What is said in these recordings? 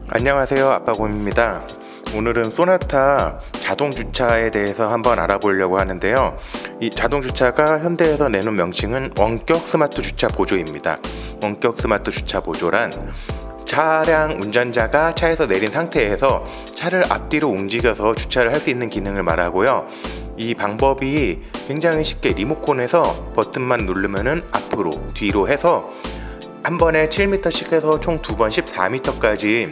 안녕하세요, 아빠곰입니다. 오늘은 소나타 자동 주차에 대해서 한번 알아보려고 하는데요. 이 자동 주차가 현대에서 내놓은 명칭은 원격 스마트 주차 보조입니다. 원격 스마트 주차 보조란 차량 운전자가 차에서 내린 상태에서 차를 앞뒤로 움직여서 주차를 할 수 있는 기능을 말하고요. 이 방법이 굉장히 쉽게 리모컨에서 버튼만 누르면은 앞으로 뒤로 해서 한 번에 7m씩 해서 총 2번 14m까지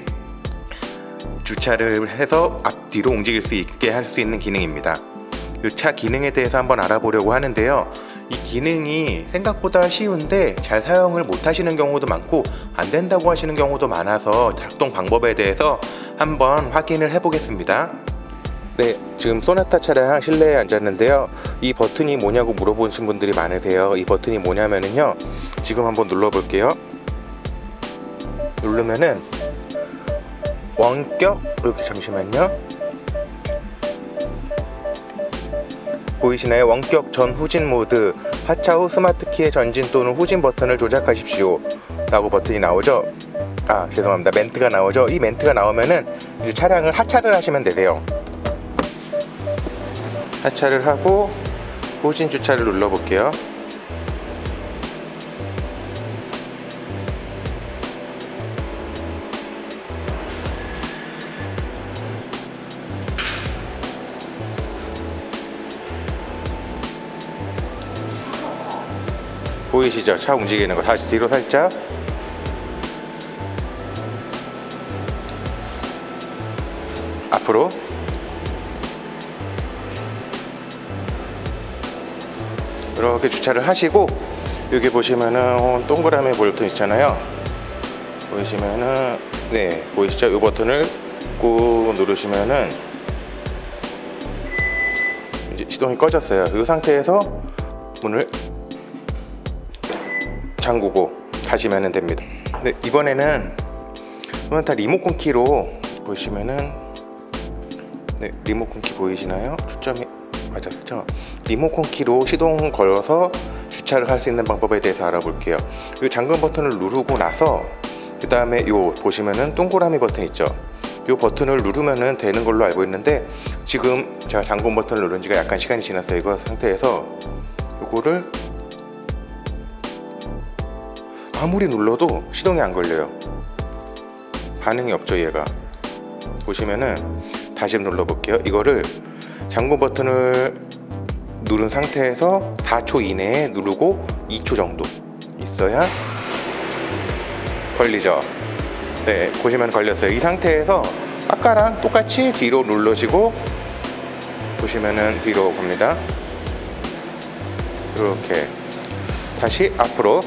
주차를 해서 앞뒤로 움직일 수 있게 할 수 있는 기능입니다. 이 차 기능에 대해서 한번 알아보려고 하는데요. 이 기능이 생각보다 쉬운데 잘 사용을 못 하시는 경우도 많고 안 된다고 하시는 경우도 많아서 작동 방법에 대해서 한번 확인을 해 보겠습니다. 네, 지금 소나타 차량 실내에 앉았는데요. 이 버튼이 뭐냐고 물어보신 분들이 많으세요. 이 버튼이 뭐냐면은요, 지금 한번 눌러 볼게요. 누르면은 원격, 이렇게, 잠시만요, 보이시나요? 원격 전 후진 모드, 하차 후 스마트 키의 전진 또는 후진 버튼을 조작하십시오 라고 버튼이 나오죠. 죄송합니다, 멘트가 나오죠. 이 멘트가 나오면은 이제 차량을 하차를 하시면 되세요. 하차를 하고 후진 주차를 눌러 볼게요. 보이시죠? 차 움직이는 거. 다시 뒤로 살짝. 앞으로. 이렇게 주차를 하시고, 여기 보시면은 동그라미 버튼 있잖아요. 보이시면은, 네, 보이시죠? 이 버튼을 꾹 누르시면은 이제 시동이 꺼졌어요. 이 상태에서 문을 잠그고 가시면 됩니다. 네, 이번에는 소나타 리모컨 키로 보시면은, 네, 리모컨 키 보이시나요? 초점이 맞았죠? 리모컨 키로 시동 걸어서 주차를 할 수 있는 방법에 대해서 알아볼게요. 이 잠금 버튼을 누르고 나서 그 다음에 요 보시면은 동그라미 버튼 있죠? 요 버튼을 누르면은 되는 걸로 알고 있는데, 지금 제가 잠금 버튼을 누른 지가 약간 시간이 지났어요. 이거 상태에서 요거를 아무리 눌러도 시동이 안 걸려요. 반응이 없죠, 얘가. 보시면은 다시 눌러 볼게요. 이거를 잠금 버튼을 누른 상태에서 4초 이내에 누르고 2초 정도 있어야 걸리죠. 네, 보시면 걸렸어요. 이 상태에서 아까랑 똑같이 뒤로 누르시고 보시면은 뒤로 갑니다. 이렇게 다시 앞으로,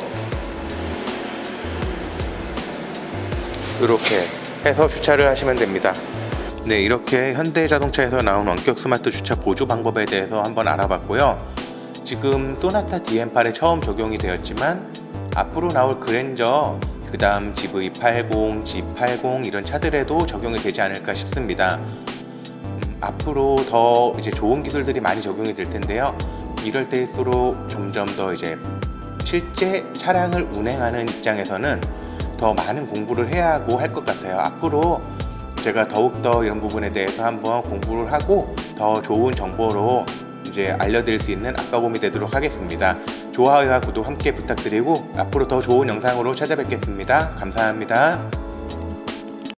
이렇게 해서 주차를 하시면 됩니다. 네, 이렇게 현대자동차에서 나온 원격 스마트 주차 보조 방법에 대해서 한번 알아봤고요. 지금 소나타 DM8에 처음 적용이 되었지만 앞으로 나올 그랜저, 그 다음 GV80, G80 이런 차들에도 적용이 되지 않을까 싶습니다. 앞으로 더 이제 좋은 기술들이 많이 적용이 될 텐데요. 이럴 때일수록 점점 더 이제 실제 차량을 운행하는 입장에서는 더 많은 공부를 해야 하고 할 것 같아요. 앞으로 제가 더욱더 이런 부분에 대해서 한번 공부를 하고 더 좋은 정보로 이제 알려드릴 수 있는 아빠곰이 되도록 하겠습니다. 좋아요와 구독 함께 부탁드리고 앞으로 더 좋은 영상으로 찾아뵙겠습니다. 감사합니다.